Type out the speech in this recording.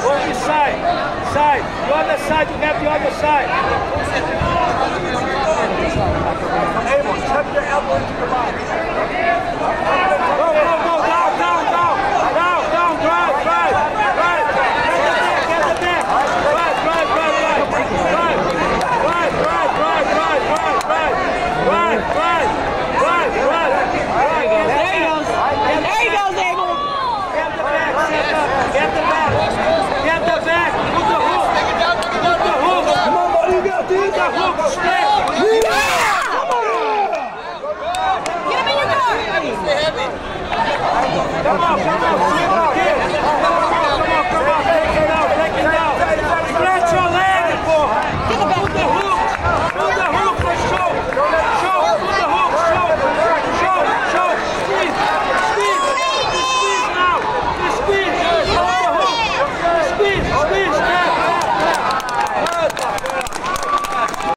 Over side. Side. The other side, you have the other side. Abel, tuck your elbow into your body. Go, go, go. Down, down, down. Down, down. Drive, drive. Drive. Get the back. Drive, drive, drive, drive. Drive. Drive, drive, drive, drive, drive, drive. Drive, drive. Drive, drive. There he goes. There he goes, Abel. Get the back. Set up. Get the back. Get the back. Put the hook. Put the hook. Come on, buddy. You got this. Put the hook straight. Come on, come on.